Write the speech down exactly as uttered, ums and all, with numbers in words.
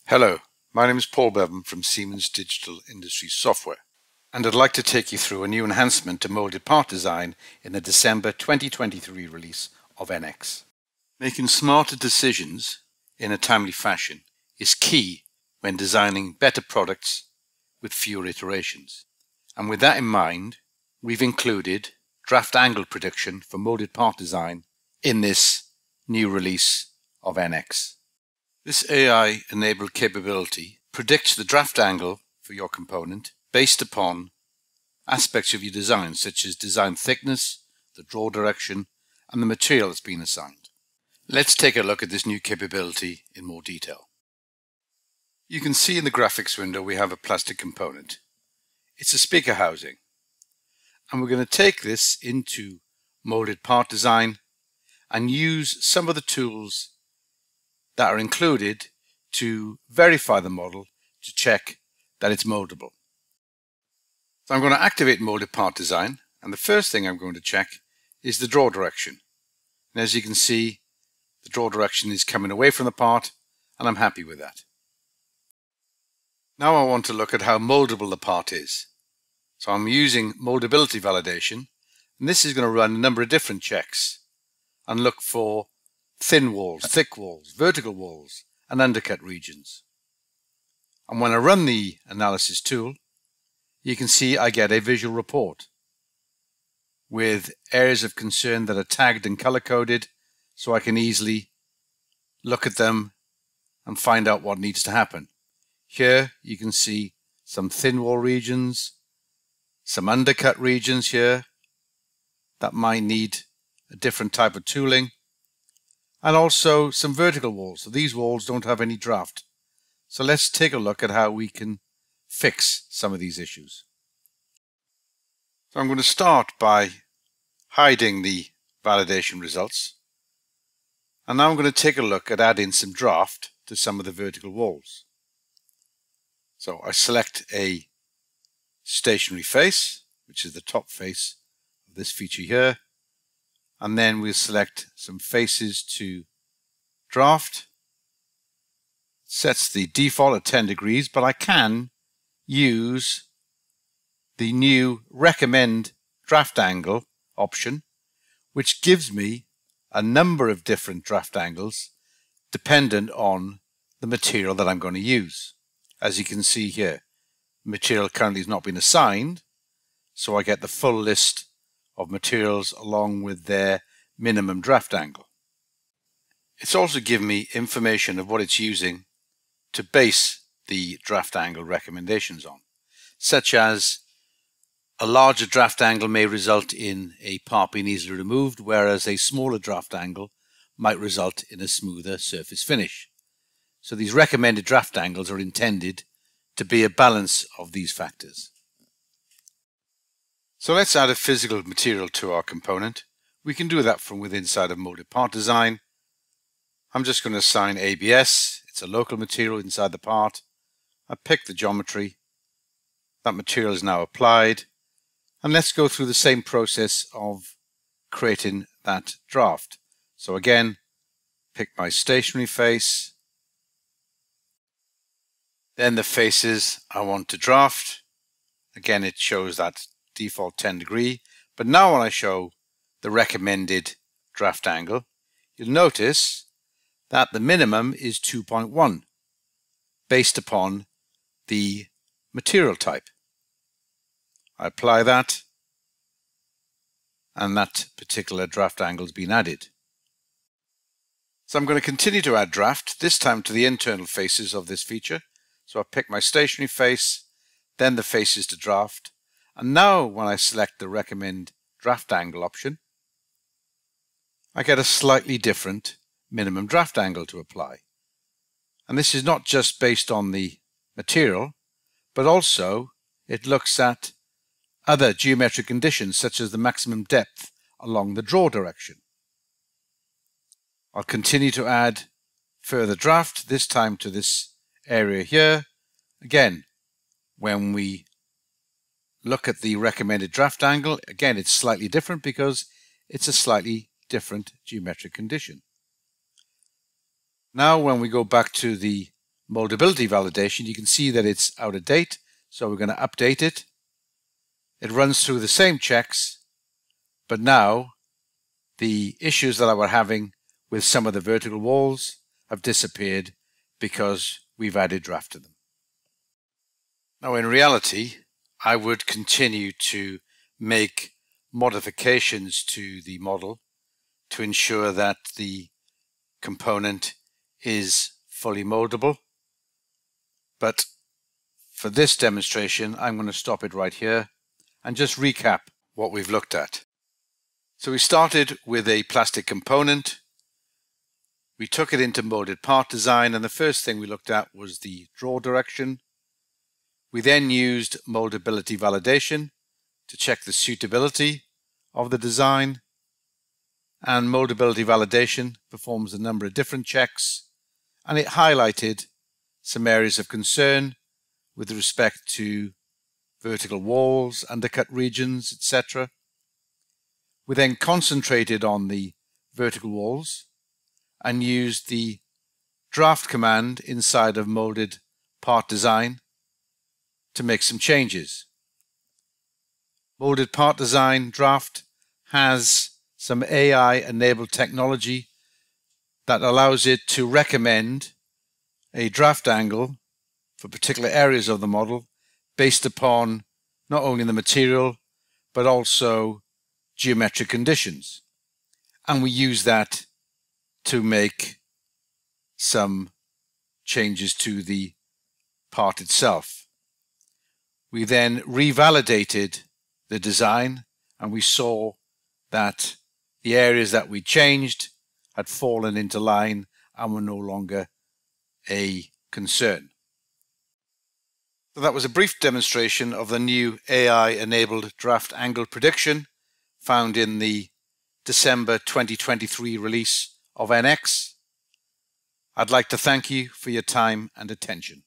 Hello, my name is Paul Bevan from Siemens Digital Industries Software, and I'd like to take you through a new enhancement to molded part design in the December twenty twenty-three release of N X. Making smarter decisions in a timely fashion is key when designing better products with fewer iterations. And with that in mind, we've included draft angle prediction for molded part design in this new release of N X. This A I-enabled capability predicts the draft angle for your component based upon aspects of your design, such as design thickness, the draw direction, and the material that's been assigned. Let's take a look at this new capability in more detail. You can see in the graphics window we have a plastic component. It's a speaker housing, and we're going to take this into molded part design and use some of the tools that are included to verify the model to check that it's moldable. So I'm going to activate molded part design, and the first thing I'm going to check is the draw direction. And as you can see, the draw direction is coming away from the part, and I'm happy with that. Now I want to look at how moldable the part is. So I'm using moldability validation, and this is going to run a number of different checks and look for thin walls, thick walls, vertical walls, and undercut regions. And when I run the analysis tool, you can see I get a visual report with areas of concern that are tagged and color-coded, so I can easily look at them and find out what needs to happen. Here you can see some thin wall regions, some undercut regions here that might need a different type of tooling, and also some vertical walls. So these walls don't have any draft. So let's take a look at how we can fix some of these issues. So I'm going to start by hiding the validation results. And now I'm going to take a look at adding some draft to some of the vertical walls. So I select a stationary face, which is the top face of this feature here. And then we'll select some faces to draft. It sets the default at ten degrees, but I can use the new recommend draft angle option, which gives me a number of different draft angles dependent on the material that I'm going to use. As you can see here, material currently has not been assigned, so I get the full list of materials along with their minimum draft angle. It's also given me information of what it's using to base the draft angle recommendations on, such as a larger draft angle may result in a part being easily removed, whereas a smaller draft angle might result in a smoother surface finish. So these recommended draft angles are intended to be a balance of these factors. So let's add a physical material to our component. We can do that from within inside of molded part design. I'm just going to assign A B S. It's a local material inside the part. I pick the geometry. That material is now applied. And let's go through the same process of creating that draft. So again, pick my stationary face. Then the faces I want to draft. Again, it shows that default ten degree, but now when I show the recommended draft angle, you'll notice that the minimum is two point one based upon the material type. I apply that, and that particular draft angle has been added. So I'm going to continue to add draft, this time to the internal faces of this feature. So I pick my stationary face, then the faces to draft. And now when I select the recommend draft angle option, I get a slightly different minimum draft angle to apply. And this is not just based on the material, but also it looks at other geometric conditions such as the maximum depth along the draw direction. I'll continue to add further draft, this time to this area here. Again, when we look at the recommended draft angle, again it's slightly different because it's a slightly different geometric condition. Now when we go back to the moldability validation, you can see that it's out of date, so we're going to update it. It runs through the same checks, but now the issues that I were having with some of the vertical walls have disappeared because we've added draft to them. Now in reality, I would continue to make modifications to the model to ensure that the component is fully moldable. But for this demonstration, I'm going to stop it right here and just recap what we've looked at. So we started with a plastic component. We took it into molded part design, and the first thing we looked at was the draw direction. We then used moldability validation to check the suitability of the design. And moldability validation performs a number of different checks, and it highlighted some areas of concern with respect to vertical walls, undercut regions, et cetera. We then concentrated on the vertical walls and used the draft command inside of molded part design to make some changes. Molded part design draft has some A I-enabled technology that allows it to recommend a draft angle for particular areas of the model based upon not only the material but also geometric conditions. And we use that to make some changes to the part itself. We then revalidated the design, and we saw that the areas that we changed had fallen into line and were no longer a concern. So that was a brief demonstration of the new A I-enabled draft angle prediction found in the December twenty twenty-three release of N X. I'd like to thank you for your time and attention.